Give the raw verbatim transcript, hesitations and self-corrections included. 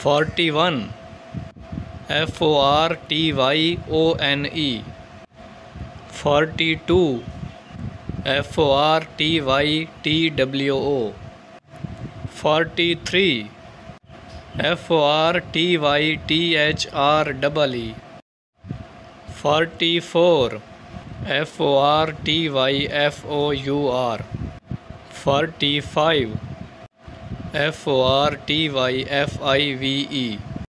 Forty one F O R T Y O N E. Forty two F O R T Y T W O. Forty three F O R T Y T H R double E. Forty four F O R T Y F O U R. Forty five F O R T Y F I V E.